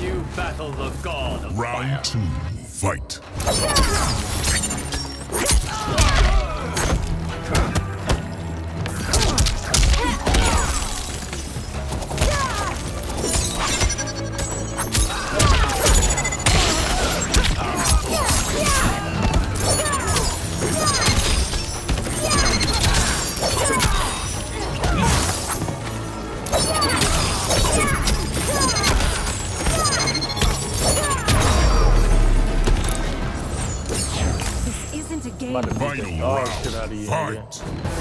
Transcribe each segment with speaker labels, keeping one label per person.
Speaker 1: You battle the god of
Speaker 2: Round
Speaker 1: fire.
Speaker 2: 2, fight. Final round, fight!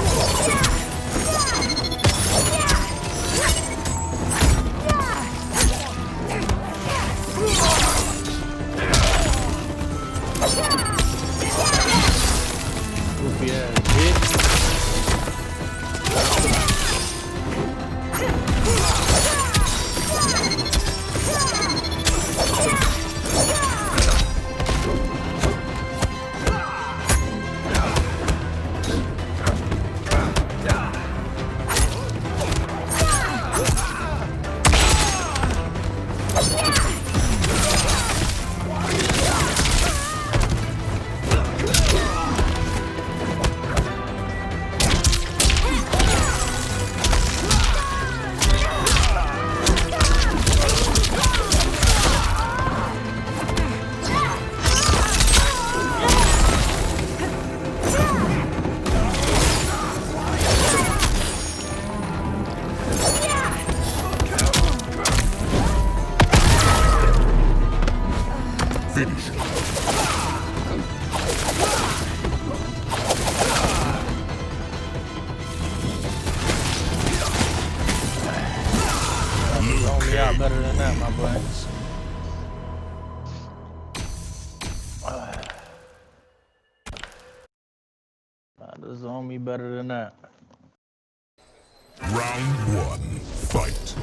Speaker 3: Goofy ass bitch.
Speaker 2: Finish.
Speaker 3: Only out better than that, my boy. This is on me better than that.
Speaker 2: Round 1, fight.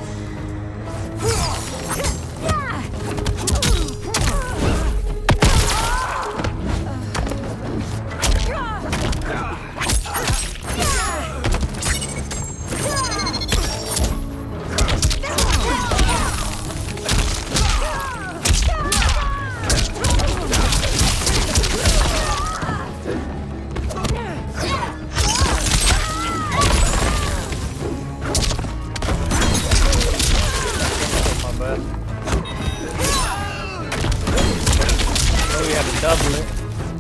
Speaker 2: We had to double it.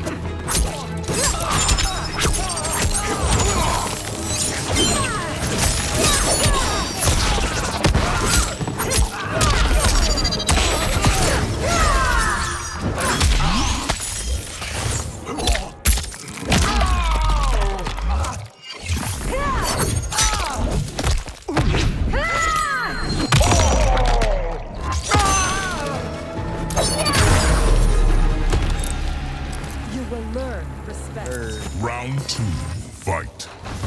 Speaker 2: Round 2, fight.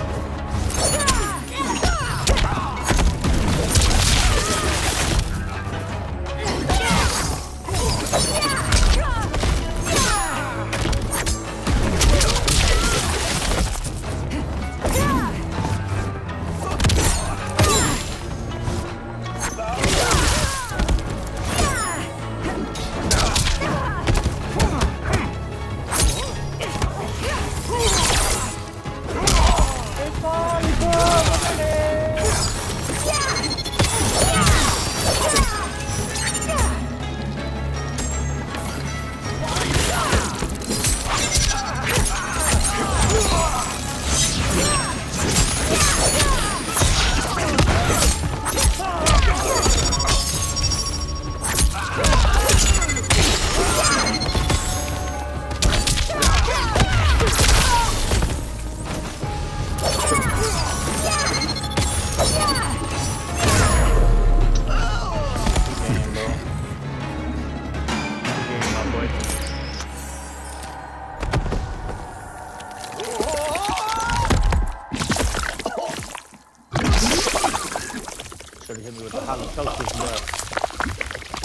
Speaker 2: Should have hit me with the halitosis,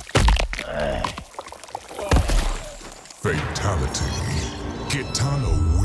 Speaker 2: bro. Fatality. Kitana